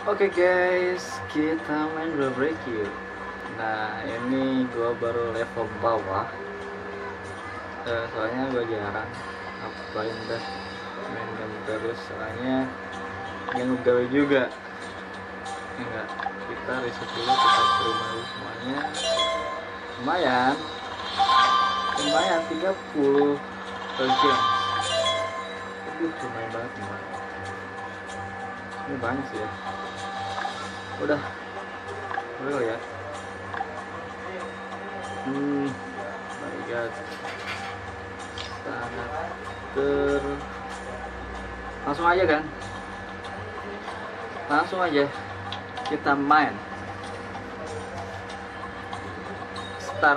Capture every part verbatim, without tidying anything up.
Oke guys, kita main Brawl Breakout. Nah ini gua baru level bawah, uh, soalnya gua jarang ngapain dah main game terus, soalnya yang gawe juga. Enggak, kita reset dulu, kita terima dulu semuanya. Lumayan, lumayan tiga puluh persen. Aduh, lumayan banget lumayan. Ini banyak sih ya. Udah, udah lihat. Hmm, my god, sangat ter. Langsung aja kan? Langsung aja kita main. Start.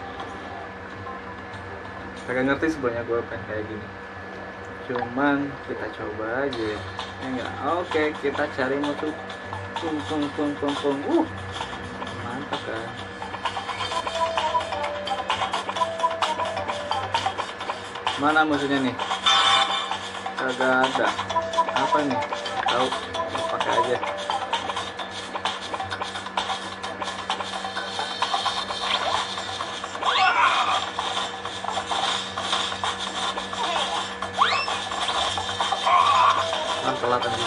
Agak ngerti sebenarnya gue pengen kayak gini. Cuman kita coba aja. Ya enggak? Oke, kita cari musuh. Pung pung pung pung pung. Uh, mantap kan? Mana musuhnya nih? Kagak ada. Apa nih? Tahu? Pakai aja. Ah, telat aja.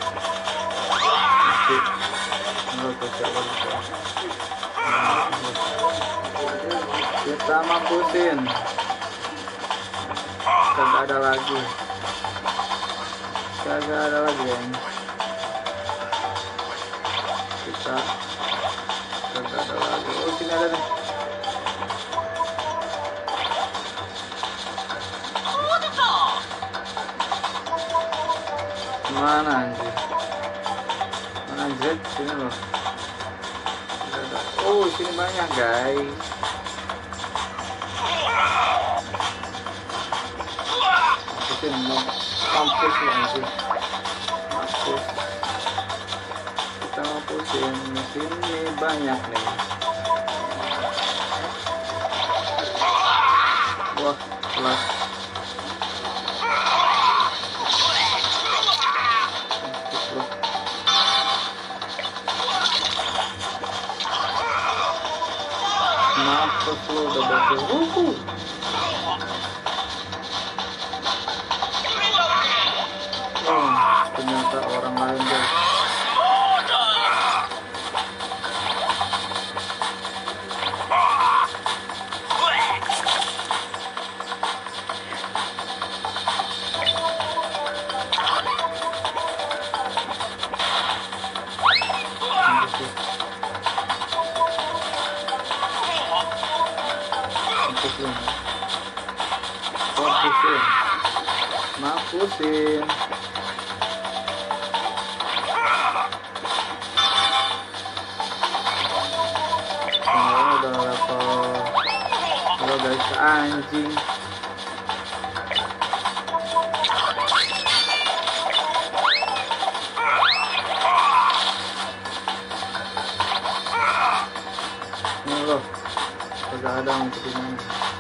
Kita mampusin. Kagak ada lagi. Kagak ada lagi ya. Kita kagak ada lagi. Oh, sini ada nih. Mana anjir? Mana anjir? Sini loh. Oh, sini banyak guys. Mampusin, mampus lah anjir. Mampus. Kita mampusin. Sini banyak nih. Wah, kelas. Mampus lu, udah berhasil. Wuhu. Oh, ternyata orang lain guys. Mampusin, mampusin. Oh, udah level. Halo guys, anjing. Ini loh, udah ada untuk ini.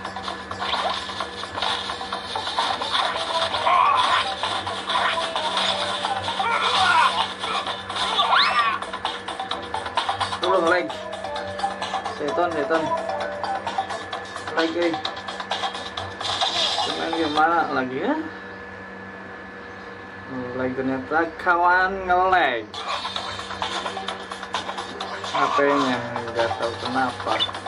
Tolong like, seton seton, like eh, cuman gimana lagi ya? Like ternyata kawan nge-lag H P-nya, nggak tahu kenapa.